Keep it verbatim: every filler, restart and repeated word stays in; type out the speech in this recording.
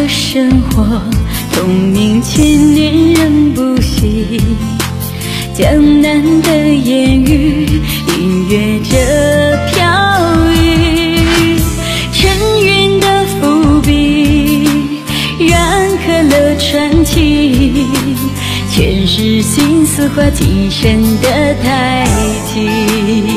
的生活，同名千年仍不息。江南的烟雨，隐约着飘逸。沉云的伏笔，让可乐传奇。全是心思化几身的太极。